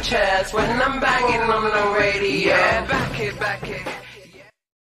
chest when I'm banging on the radio. Yeah, back it, back it.